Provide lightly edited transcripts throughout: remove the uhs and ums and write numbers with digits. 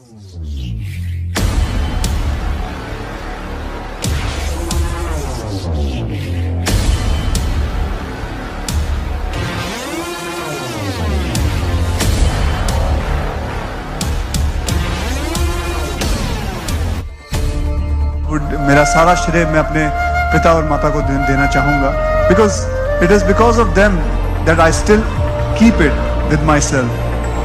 मेरा सारा श्रेय मैं अपने पिता और माता को देना चाहूँगा, because it is because of them that I still keep it with my self.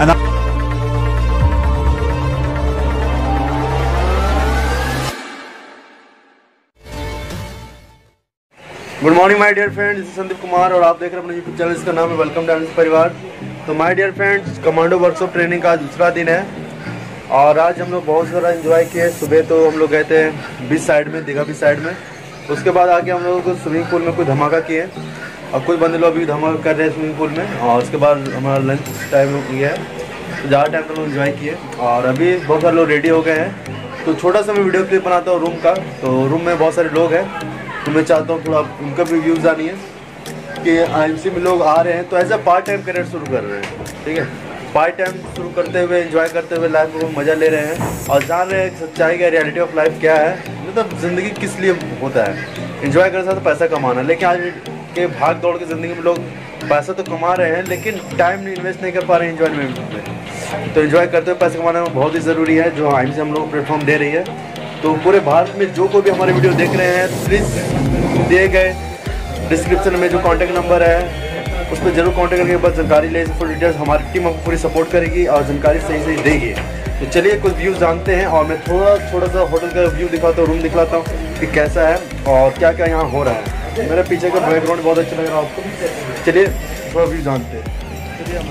Good morning my dear friends, this is Sandeep Kumar और आप देख रहे हैं अपने यूट्यूब चैनल जिसका नाम है वेलकम टू परिवार। तो my dear friends, commando workshop training का दूसरा दिन है और आज हम लोग बहुत सारा एंजॉय किए। सुबह तो हम लोग गए थे बीच साइड में, दीघा बीच साइड में। उसके बाद आके हम लोग स्विमिंग पूल में कुछ धमाका किए और कुछ बंदे लोग अभी धमाका कर रहे हैं स्विमिंग पूल में। और उसके बाद हमारा लंच टाइम हो गया है, तो ज़्यादा टाइम तो लोग एंजॉय किए और अभी बहुत सारे लोग रेडी हो गए हैं। तो छोटा सा मैं वीडियो क्लिप बनाता हूँ रूम का। तो रूम में बहुत सारे लोग हैं, तो मैं चाहता हूँ थोड़ा उनका भी व्यूज़ आनी है कि IMC में लोग आ रहे हैं तो ऐसा पार्ट टाइम करियर शुरू कर रहे हैं। ठीक है, पार्ट टाइम शुरू करते हुए एंजॉय करते हुए लाइफ को मज़ा ले रहे हैं और जान रहे हैं सच्चाई का, रियलिटी ऑफ लाइफ क्या है, मतलब ज़िंदगी किस लिए होता है। एंजॉय करने से तो पैसा कमाना, लेकिन आज के भाग दौड़ की ज़िंदगी में लोग पैसा तो कमा रहे हैं लेकिन टाइम नहीं इन्वेस्ट नहीं कर पा रहे हैं एंजॉयमेंट में। तो एंजॉय करते हुए पैसा कमाना बहुत ही ज़रूरी है, जो IMC हम लोग प्लेटफॉर्म दे रही है। तो पूरे भारत में जो कोई भी हमारे वीडियो देख रहे हैं, प्लीज़ दिए गए डिस्क्रिप्शन में जो कॉन्टैक्ट नंबर है उस पर जरूर कॉन्टैक्ट करके बस जानकारी ले। फुल डिटेल्स हमारी टीम आपको पूरी सपोर्ट करेगी और जानकारी सही देगी। तो चलिए कुछ व्यूज़ जानते हैं और मैं थोड़ा सा होटल का व्यू दिखाता हूँ, रूम दिखलाता हूँ कि कैसा है और क्या क्या यहाँ हो रहा है। मेरे पीछे का बैकग्राउंड बहुत अच्छा लग रहा है आपको। चलिए थोड़ा व्यू जानते हैं।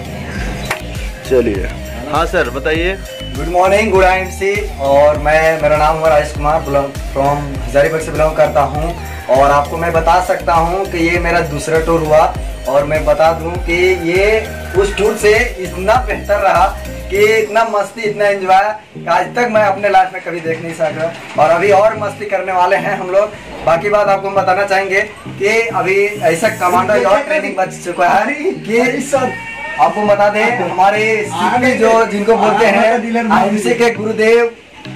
चलिए हाँ सर बताइए। Good morning, good IMC। और मेरा नाम है राजेश कुमार, फ्रॉम हजारीबाग से बिलोंग करता हूँ। और आपको मैं बता सकता हूँ कि ये मेरा दूसरा टूर हुआ और मैं बता दूँ कि ये उस टूर से इतना बेहतर रहा कि इतना मस्ती, इतना एंजॉय आज तक मैं अपने लाइफ में कभी देख नहीं सका। और अभी और मस्ती करने वाले हैं हम लोग। बाकी बात आपको हम बताना चाहेंगे कि अभी ऐसा कमांडो और ट्रेनिंग बच चुका है कि आपको बता दें हमारे सीपी जो जिनको बोलते हैं IMC के गुरुदेव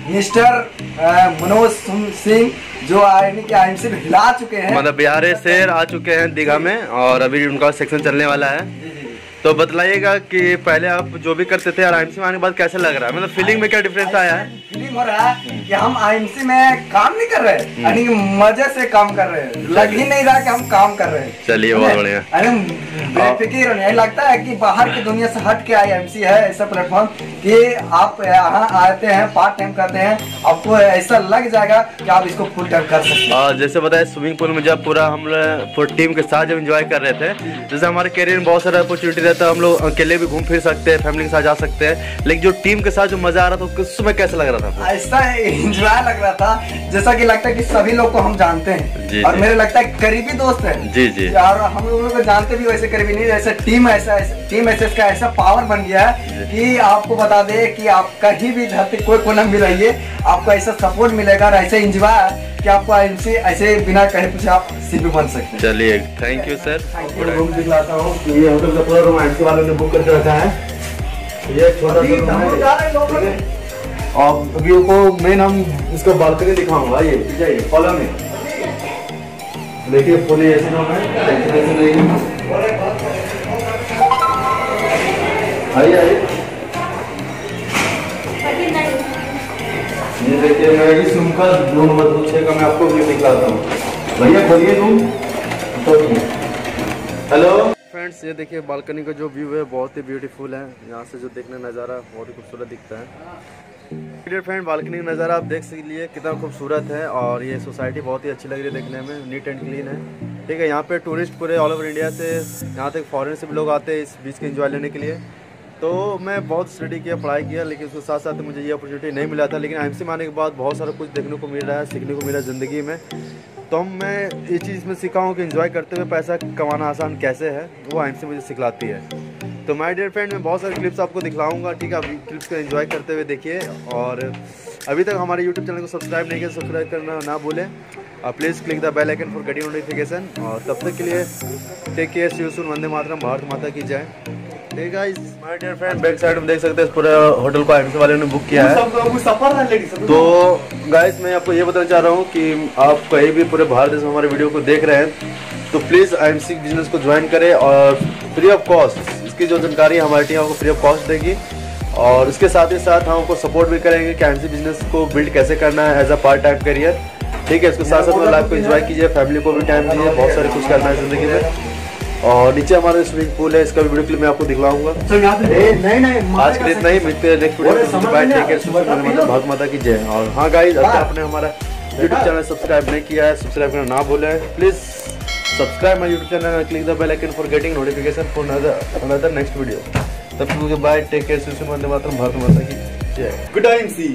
मिस्टर मनोज सिंह, जो IMC में हिला चुके हैं, मतलब बिहार से आ चुके हैं दीघा में और अभी उनका सेक्शन चलने वाला है। तो बतलाइएगा कि पहले आप जो भी करते थे और IMC में आने के बाद कैसा लग रहा है, मतलब फीलिंग में क्या डिफरेंस आया है? फीलिंग हो रहा है कि हम IMC में काम नहीं कर रहे, यानी कि मजे से काम कर रहे हैं, लग ही नहीं रहा कि हम काम कर रहे हैं। चलिए बहुत बढ़िया। अरे बेफिक्र नहीं लगता है कि बाहर की दुनिया से हट के IMC है ऐसा प्लेटफॉर्म कि आप यहाँ आते हैं, पार्ट टाइम करते हैं, आपको ऐसा लग जाएगा कि आप इसको फुल टाइम कर सकते हैं। जैसे बताया स्विमिंग पूल में जब पूरा हम लोग टीम के साथ जब एंजॉय कर रहे थे, जैसे हमारे करियर में बहुत सारा अपॉर्चुनिटी रहता है, हम लोग अकेले भी घूम फिर सकते हैं, फैमिली के साथ जा सकते हैं, लेकिन जो टीम के साथ जो मजा आ रहा था उस समय कैसा लग रहा था? ऐसा एंजॉय लग रहा था जैसा कि लगता है कि सभी लोग को हम जानते हैं और मेरे लगता है करीबी दोस्त हैं। जी जी। और हम लोगों को जानते भी वैसे करीबी नहीं, जैसे टीम SS का ऐसा पावर बन गया है कि आपको बता दे कि आप कहीं भी धरती कोई कोना में रहिए, आपको ऐसा सपोर्ट मिलेगा और ऐसे एंजॉय कि आपको IMC ऐसे बिना कहे पूछे आप सीपी बन सकते हैं। चलिए थैंक यू सर। रूम दिखलाता हूँ। ये होटल का पूरा रूम IMC वालों ने बुक करके रखा है। ये छोटा सा है और अभी को मेन हम इसका बालकनी दिखाऊंगा। ये जाइए कॉलम में देखिए, फुल ऐसे रूम है, आइए ये देखिए मैं इस रूम का रूम नंबर 6 का मैं आपको व्यू दिखलाता हूँ। भैया बोलिए रूम। हेलो फ्रेंड्स, ये देखिए बालकनी का जो व्यू है बहुत ही ब्यूटीफुल है। यहाँ से जो देखने नज़ारा बहुत ही खूबसूरत दिखता है। डियर फ्रेंड, बालकनी का नज़ारा आप देख लिए कितना खूबसूरत है और ये सोसाइटी बहुत ही अच्छी लग रही है देखने में, नीट एंड क्लीन है। ठीक है, यहाँ पे टूरिस्ट पूरे ऑल ओवर इंडिया से, यहाँ तक फॉरेन से भी लोग आते हैं इस बीच के एंजॉय लेने के लिए। तो मैं बहुत स्टडी किया, पढ़ाई किया, लेकिन उसके साथ साथ मुझे ये अपॉर्चुनिटी नहीं मिला था। लेकिन IMC में आने के बाद बहुत सारा कुछ देखने को मिल रहा है, सीखने को मिला ज़िंदगी में। तो मैं ये चीज़ में सीखा हूँ कि एंजॉय करते हुए पैसा कमाना आसान कैसे है, वो IMC मुझे सिखलाती है। तो माय डियर फ्रेंड, मैं बहुत सारे क्लिप्स आपको दिखलाऊंगा। ठीक है, क्लिप्स को एंजॉय करते हुए देखिए और अभी तक हमारे यूट्यूब चैनल को सब्सक्राइब नहीं किया, सब्सक्राइब करना ना भूलें और please click the bell icon for getting notification. और तब तक के लिए take care, see you soon, वंदे मातरम, भारत माता की जय। Hey guys, my dear friend, back side में देख सकते हैं इस पूरे होटल को आईएमसी वाले ने बुक किया है। तो गाइस मैं आपको ये बताना चाह रहा हूँ कि आप कहीं भी पूरे भारत देश में हमारे वीडियो को देख रहे हैं तो प्लीज़ आईएमसी बिजनेस को ज्वाइन करें और फ्री ऑफ कॉस्ट इसकी जो जानकारी है हमारी टीम आपको फ्री ऑफ कॉस्ट देगी और इसके साथ ही साथ हम आपको सपोर्ट भी करेंगे कि आईएमसी बिजनेस को बिल्ड कैसे करना है as a part time career. ठीक है, इसके साथ साथ में लाइफ को एंजॉय कीजिए, फैमिली को भी टाइम दीजिए, बहुत सारे कुछ करना है ज़िंदगी में। और नीचे हमारा स्विमिंग पूल है, इसका भी वीडियो क्लिप मैं आपको दिखलाऊंगा। नहीं आज के लिए इतना ही, मिलते हैं नेक्स्ट वीडियो। भारत माता की जय। और हाँ गाइस, अगर आपने हमारा यूट्यूब चैनल सब्सक्राइब नहीं किया है, सब्सक्राइब करना ना भूलें please. Subscribe my YouTube channel and click the bell icon for getting notification for another next video. तब तक बाय, टेक केयर, सुशील वंदे मातरम, भारत माता की जय। Good IMC.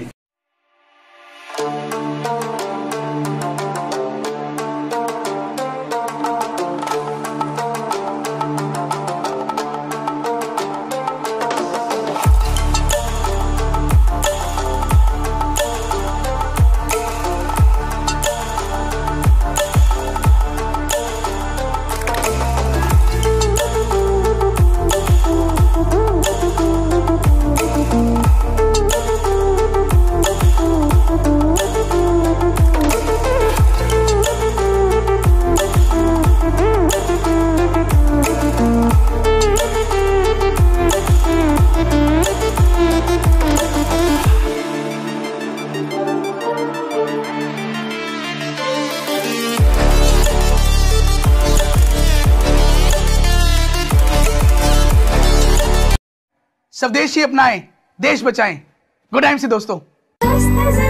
स्वदेशी अपनाएं, देश बचाएं। गुड आईएमसी दोस्तों।